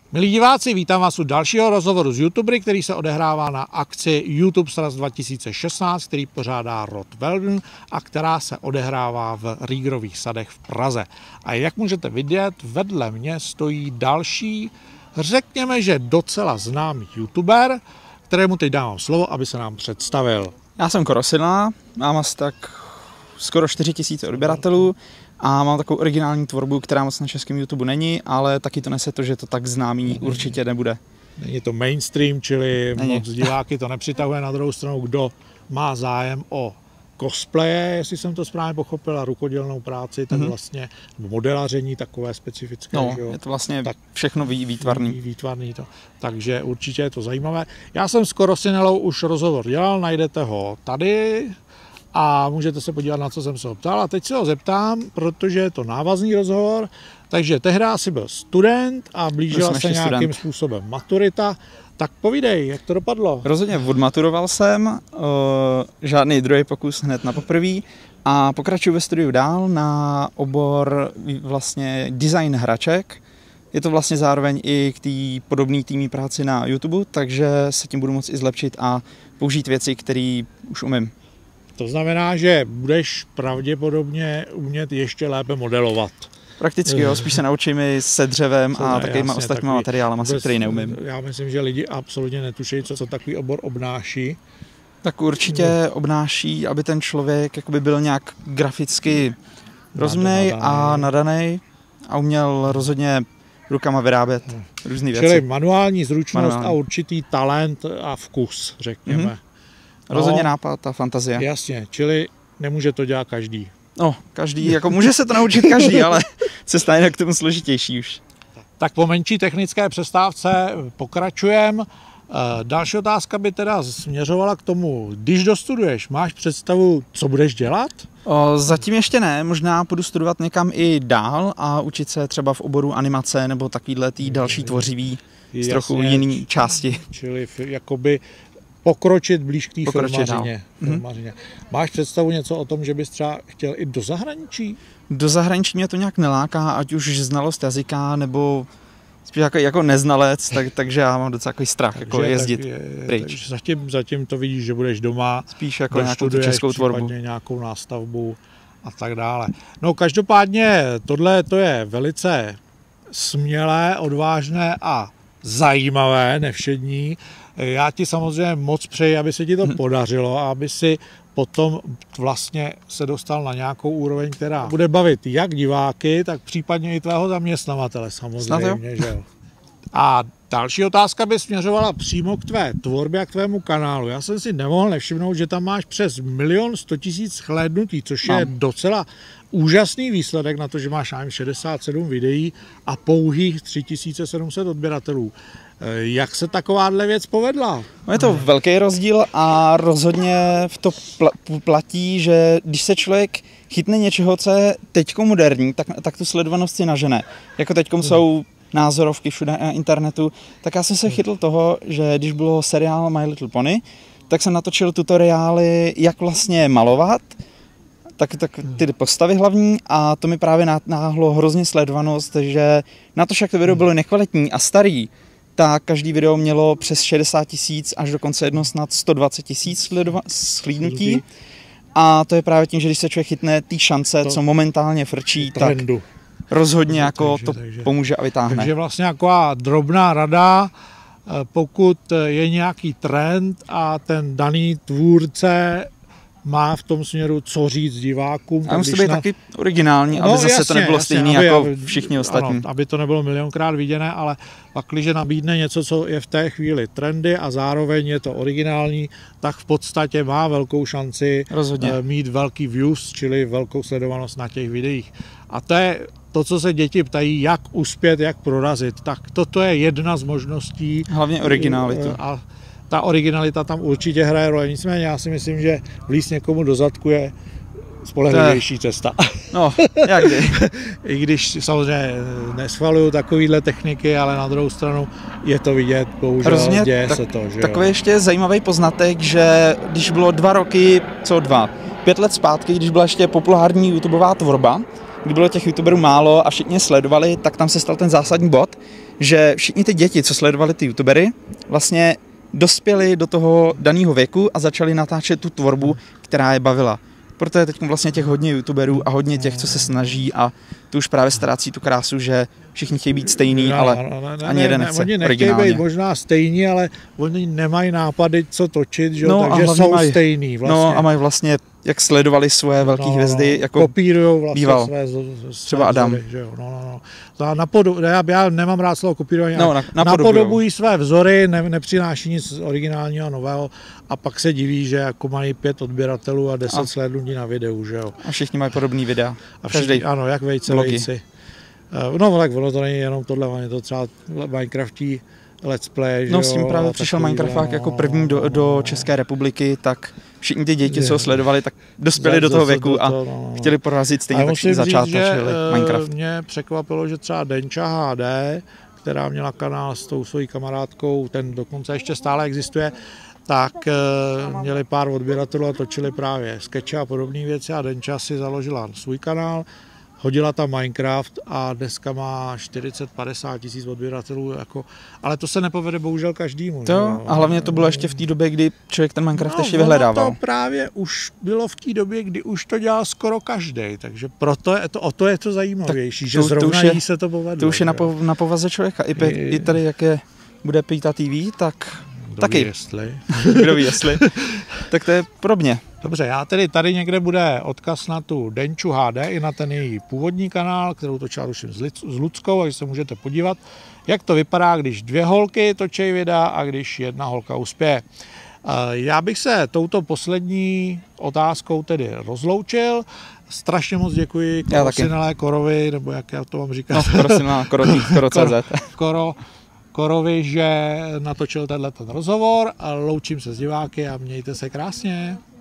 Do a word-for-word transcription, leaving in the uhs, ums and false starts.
Milí diváci, vítám vás u dalšího rozhovoru z YouTubery, který se odehrává na akci YouTube Sraz dva tisíce šestnáct, který pořádá Rod Weldon a která se odehrává v Rýgrových sadech v Praze. A jak můžete vidět, vedle mě stojí další, řekněme, že docela známý YouTuber, kterému teď dávám slovo, aby se nám představil. Já jsem Korosina, mám asi tak skoro čtyři tisíce odběratelů a mám takovou originální tvorbu, která moc na českém YouTube není, ale taky to nese to, že to tak známý určitě nebude. Není to mainstream, čili není. Moc diváky to nepřitahuje. Na druhou stranu, kdo má zájem o cosplaye, jestli jsem to správně pochopil, a rukodělnou práci, tak mm-hmm. vlastně modelaření takové specifické. No, že jo? je to vlastně tak všechno výtvarný. výtvarný to. Takže určitě je to zajímavé. Já jsem s Korosinelou už rozhovor dělal, najdete ho tady a můžete se podívat, na co jsem se ho ptal. A teď se ho zeptám, protože je to návazný rozhovor, takže tehdy asi byl student a blížila se nějakým student. způsobem maturita. Tak povídej, jak to dopadlo? Rozhodně odmaturoval jsem, uh, žádný druhý pokus hned na poprvé a pokračuju ve studiu dál na obor vlastně design hraček. Je to vlastně zároveň i k té podobné týmní práci na YouTube, takže se tím budu moct i zlepšit a použít věci, které už umím. To znamená, že budeš pravděpodobně umět ještě lépe modelovat. Prakticky jo, spíš se naučím i se dřevem a takovýma ostatníma materiálama, který neumím. Já myslím, že lidi absolutně netuší, co, co takový obor obnáší. Tak určitě obnáší, aby ten člověk jakoby byl nějak graficky rozumnej a nadaný a uměl rozhodně rukama vyrábět hmm. různé věci. Čili manuální zručnost manuální. a určitý talent a vkus, řekněme. Mm-hmm. Rozhodně no, nápad a fantazie. Jasně, čili nemůže to dělat každý. No, každý, jako může se to naučit každý, ale cesta je k tomu složitější už. Tak po menší technické přestávce pokračujeme. Další otázka by teda směřovala k tomu, když dostuduješ, máš představu, co budeš dělat? O, zatím ještě ne, možná půjdu studovat někam i dál a učit se třeba v oboru animace nebo takovýhle tý další tvořivý z trochu jiný části. Čili jakoby pokročit blíž k té filmařině. filmařině. Máš představu něco o tom, že bys třeba chtěl i do zahraničí? Do zahraničí mě to nějak neláká, ať už znalost jazyka, nebo spíš jako, jako neznalec, tak, takže já mám docela takový strach, takže, jako jezdit tak je, pryč. Zatím, zatím to vidíš, že budeš doma, spíš jako nějakou českou tvorbu. Nějakou nástavbu a tak dále. No každopádně tohle to je velice smělé, odvážné a zajímavé, nevšední. Já ti samozřejmě moc přeji, aby se ti to podařilo a aby si potom vlastně se dostal na nějakou úroveň, která bude bavit jak diváky, tak případně i tvého zaměstnavatele samozřejmě. Že jo? A další otázka by směřovala přímo k tvé tvorbě a k tvému kanálu. Já jsem si nemohl nevšimnout, že tam máš přes milion sto tisíc shlédnutí, což je Mám. docela úžasný výsledek na to, že máš šedesát sedm videí a pouhých tři tisíce sedm set odběratelů. Jak se takováhle věc povedla? No je to velký rozdíl a rozhodně v to pl- platí, že když se člověk chytne něčeho, co je teďko moderní, tak, tak tu sledovanost si nažene. Jako teďkom hmm. jsou názorovky všude na internetu, tak já jsem se chytl toho, že když bylo seriál My Little Pony, tak jsem natočil tutoriály, jak vlastně malovat, tak, tak ty postavy hlavní a to mi právě náhlo hrozně sledovanost, že na to, jak to video bylo nekvalitní a starý, tak každý video mělo přes šedesát tisíc až dokonce jedno snad sto dvacet tisíc shlídnutí. A to je právě tím, že když se člověk chytne té šance, to, co momentálně frčí, tak rozhodně jako takže, to takže, pomůže a vytáhne. Takže vlastně taková drobná rada, pokud je nějaký trend a ten daný tvůrce má v tom směru co říct divákům. A musí být na... taky originální, aby no, zase jasně, to nebylo jasně, stejný aby, jako aby, všichni ostatní. Ano, aby to nebylo milionkrát viděné, ale pak, když nabídne něco, co je v té chvíli trendy a zároveň je to originální, tak v podstatě má velkou šanci Rozhodně. mít velký views, čili velkou sledovanost na těch videích. A to je to, co se děti ptají, jak uspět, jak prorazit. Tak toto je jedna z možností. Hlavně originalitu. A ta originalita tam určitě hraje roli. Nicméně já si myslím, že vlíz někomu do zadku je spolehlivější cesta. No, jak kdy. I když samozřejmě neschvaluju takovýhle techniky, ale na druhou stranu je to vidět, bohužel Rozně, děje tak, se to. Že takový jo. ještě zajímavý poznatek, že když bylo dva roky, co dva, pět let zpátky, když byla ještě populární YouTubeová tvorba, kdy bylo těch youtuberů málo a všichni sledovali, tak tam se stal ten zásadní bod, že všichni ty děti, co sledovali ty youtubery, vlastně dospěli do toho daného věku a začali natáčet tu tvorbu, která je bavila. Proto je teď vlastně těch hodně youtuberů a hodně těch, co se snaží a tu už právě ztrácí tu krásu, že všichni chtějí být stejný, no, ale no, ne, ani jeden ne, nechce oni originálně. Oni být možná stejní, ale oni nemají nápady, co točit, že? No, takže jsou mají, stejný vlastně. No a mají vlastně, jak sledovali svoje velké no, hvězdy, jako kopírujou vlastně býval. své, své třeba Adam. Vzory, že jo? No, no, no. Napodu, já, já nemám rád slovo kopírování, no, na, napodobují své vzory, ne, nepřináší nic originálního a nového a pak se diví, že jako mají pět odběratelů a deset slednutí na videu, že jo. A všichni mají podobný videa. A všichni, ano, jak vejce, blogy. vejci. No, tak ono to není jenom tohle, je to třeba Minecraftí let's play, že No, s tím právě přišel Minecraft jako první do, do České republiky, tak všichni ty děti, co ho sledovali, tak dospěli do toho věku a chtěli porazit stejně tak začátek, čili Minecraft. Mě překvapilo, že třeba Denča H D, která měla kanál s tou svojí kamarádkou, ten dokonce ještě stále existuje, tak měli pár odběratelů a točili právě skeče a podobné věci a Denča si založila svůj kanál, hodila tam Minecraft a dneska má čtyřicet padesát tisíc odběratelů, jako, ale to se nepovede bohužel každému. To, a hlavně to bylo ještě v té době, kdy člověk ten Minecraft no, ještě vyhledával. To právě už bylo v té době, kdy už to dělal skoro každý, takže proto je to, o to je to zajímavější, tak že to, zrovna to jí se to povedlo. To už je na, po, na povaze člověka. I, pe, I tady, jak je, bude Pejta T V, tak Kdo taky. Ví jestli. Kdo ví jestli. Tak to je podobně. Dobře, já tedy tady někde bude odkaz na tu Denču H D i na ten její původní kanál, kterou točila tuším s Luckou, takže se můžete podívat, jak to vypadá, když dvě holky točí videa a když jedna holka uspěje. Já bych se touto poslední otázkou tedy rozloučil. Strašně moc děkuji Korosinelé Korovi, nebo jak já to mám říkat. No, Korosinelé Koro, Koro, Koro, Koro, Korovi, že natočil tenhle ten rozhovor a loučím se s diváky a mějte se krásně.